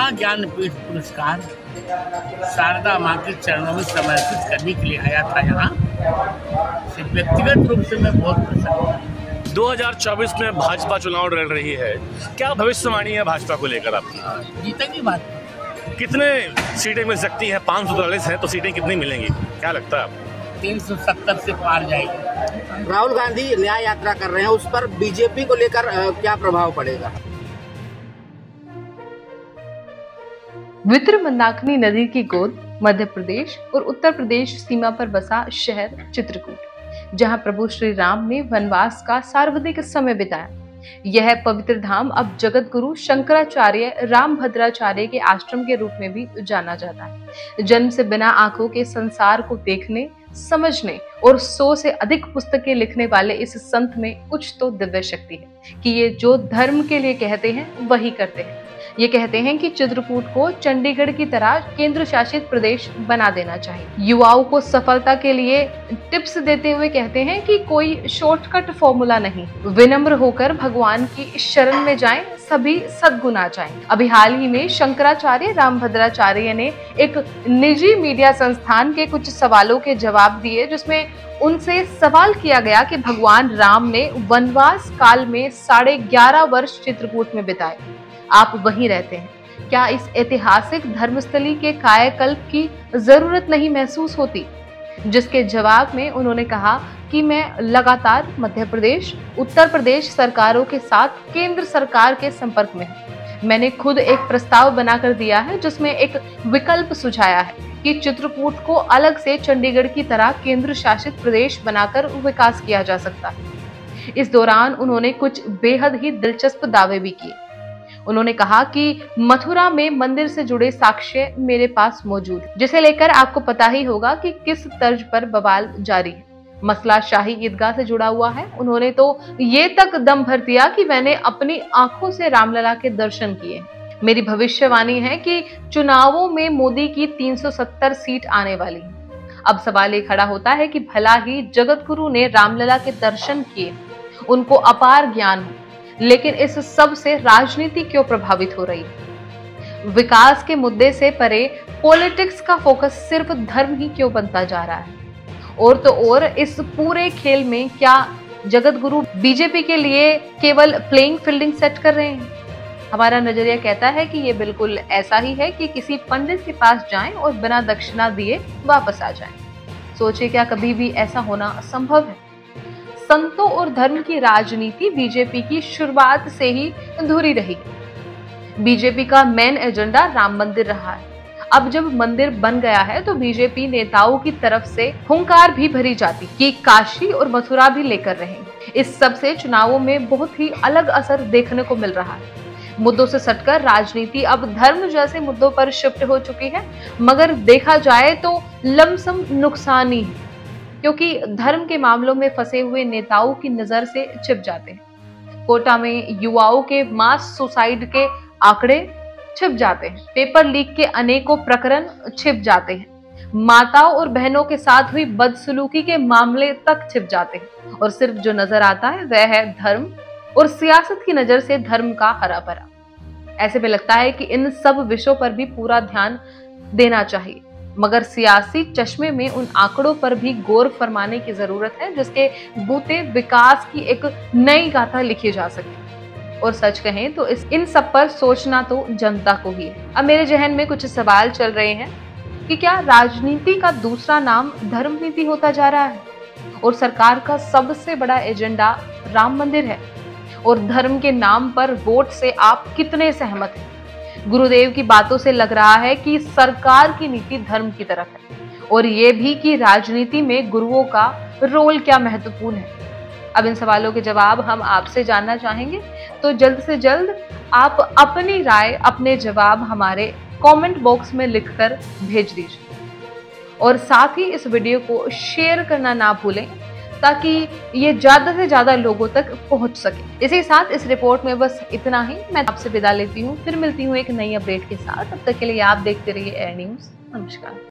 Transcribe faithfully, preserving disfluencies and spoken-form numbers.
महाज्ञानपीठ पुरस्कार शारदा माँ के चरणों में समर्पित करने के लिए आया था यहाँ। सिर्फ व्यक्तिगत रूप से मैं बहुत प्रसन्न हूँ। दो हज़ार चौबीस में भाजपा चुनाव लड़ रही है, क्या भविष्यवाणी है भाजपा को लेकर आपकी? जीतेगी भाजपा। कितने सीटें मिल सकती हैं? पाँच सौ तैंतालीस है तो सीटें कितनी मिलेंगी, क्या लगता है आपको? तीन सौ सत्तर से पार जाएगी। राहुल गांधी न्याय यात्रा कर रहे हैं, उस पर बीजेपी को लेकर क्या प्रभाव पड़ेगा? वित्र मंदाकिनी नदी की गोद मध्य प्रदेश और उत्तर प्रदेश सीमा पर बसा शहर चित्रकूट, जहां प्रभु श्री राम ने वनवास का सर्वाधिक समय बिताया। यह पवित्र धाम अब जगत गुरु शंकराचार्य रामभद्राचार्य के आश्रम के रूप में भी जाना जाता है। जन्म से बिना आंखों के संसार को देखने, समझने और सौ से अधिक पुस्तकें लिखने वाले इस संत में कुछ तो दिव्य शक्ति है कि ये जो धर्म के लिए कहते हैं वही करते हैं। ये कहते हैं कि चित्रकूट को चंडीगढ़ की तरह केंद्र शासित प्रदेश बना देना चाहिए। युवाओं को सफलता के लिए टिप्स देते हुए कहते हैं कि कोई शॉर्टकट फॉर्मूला नहीं, विनम्र होकर भगवान की शरण में जाएं, सभी सद्गुण आ जाएं। अभी हाल ही में शंकराचार्य रामभद्राचार्य ने एक निजी मीडिया संस्थान के कुछ सवालों के जवाब दिए, जिसमें उनसे सवाल किया गया कि भगवान राम ने वनवास काल में साढ़े ग्यारह वर्ष चित्रकूट में बिताए, आप वहीं रहते हैं, क्या इस ऐतिहासिक धर्मस्थली के कायाकल्प की जरूरत नहीं महसूस होती? जिसके जवाब में उन्होंने कहा कि मैं लगातार मध्य प्रदेश, उत्तर प्रदेश सरकारों के साथ केंद्र सरकार के संपर्क में हूं। मैंने खुद एक प्रस्ताव बनाकर दिया है जिसमें एक विकल्प सुझाया है कि चित्रकूट को अलग से चंडीगढ़ की तरह केंद्र शासित प्रदेश बनाकर विकास किया जा सकता है। इस दौरान उन्होंने कुछ बेहद ही दिलचस्प दावे भी किए। उन्होंने कहा कि मथुरा में मंदिर से जुड़े साक्ष्य मेरे पास मौजूद है, जिसे लेकर आपको पता ही होगा कि किस तर्ज पर बवाल जारी है। मसला शाही ईदगाह से जुड़ा हुआ है। उन्होंने तो ये तक दम भर दिया कि मैंने अपनी आंखों से रामलला के दर्शन किए। मेरी भविष्यवाणी है कि चुनावों में मोदी की तीन सौ सत्तर सीट आने वाली है। अब सवाल ये खड़ा होता है कि भला ही जगत गुरु ने रामलला के दर्शन किए, उनको अपार ज्ञान हो, लेकिन इस सब से राजनीति क्यों प्रभावित हो रही है? विकास के मुद्दे से परे पॉलिटिक्स का फोकस सिर्फ धर्म ही क्यों बनता जा रहा है? और तो और इस पूरे खेल में क्या जगत गुरु बीजेपी के लिए केवल प्लेइंग फील्डिंग सेट कर रहे हैं? हमारा नजरिया कहता है कि ये बिल्कुल ऐसा ही है कि किसी पंडित के पास जाएं और बिना दक्षिणा दिए वापस आ जाएं। सोचिए, क्या कभी भी ऐसा होना संभव है? संतों और धर्म की राजनीति बीजेपी की शुरुआत से ही अधूरी रही। बीजेपी का मेन एजेंडा राम मंदिर रहा है। अब जब मंदिर बन गया है तो बीजेपी नेताओं की तरफ से हुंकार भी भरी जाती कि काशी और मथुरा भी लेकर रहेंगे। इस सब से चुनावों में बहुत ही अलग असर देखने को मिल रहा है। मुद्दों से सटकर राजनीति अब धर्म जैसे मुद्दों पर शिफ्ट हो चुकी है, मगर देखा जाए तो लमसम नुकसान ही है, क्योंकि धर्म के मामलों में फंसे हुए नेताओं की नजर से छिप जाते हैं। कोटा में युवाओं के मास सुसाइड के आंकड़े छिप जाते हैं। पेपर लीक के अनेकों प्रकरण छिप जाते हैं। माताओं और बहनों के साथ हुई बदसलूकी के मामले तक छिप जाते हैं। और सिर्फ जो नजर आता है वह है धर्म, और सियासत की नजर से धर्म का हरा भरा। ऐसे में लगता है कि इन सब विषयों पर भी पूरा ध्यान देना चाहिए, मगर सियासी चश्मे में उन आंकड़ों पर भी गौर फरमाने की जरूरत है जिसके बूते विकास की एक नई गाथा लिखी जा सके। और सच कहें तो इस इन सब पर सोचना तो जनता को ही है। अब मेरे जहन में कुछ सवाल चल रहे हैं कि क्या राजनीति का दूसरा नाम धर्म नीति होता जा रहा है, और सरकार का सबसे बड़ा एजेंडा राम मंदिर है, और धर्म के नाम पर वोट से आप कितने सहमत हैं? गुरुदेव की बातों से लग रहा है कि सरकार की नीति धर्म की तरफ है, और ये भी कि राजनीति में गुरुओं का रोल क्या महत्वपूर्ण है। अब इन सवालों के जवाब हम आपसे जानना चाहेंगे, तो जल्द से जल्द आप अपनी राय, अपने जवाब हमारे कमेंट बॉक्स में लिखकर भेज दीजिए, और साथ ही इस वीडियो को शेयर करना ना भूलें ताकि ये ज्यादा से ज्यादा लोगों तक पहुंच सके। इसी साथ इस रिपोर्ट में बस इतना ही। मैं आपसे विदा लेती हूँ, फिर मिलती हूँ एक नई अपडेट के साथ। तब तक के लिए आप देखते रहिए एयर न्यूज। नमस्कार।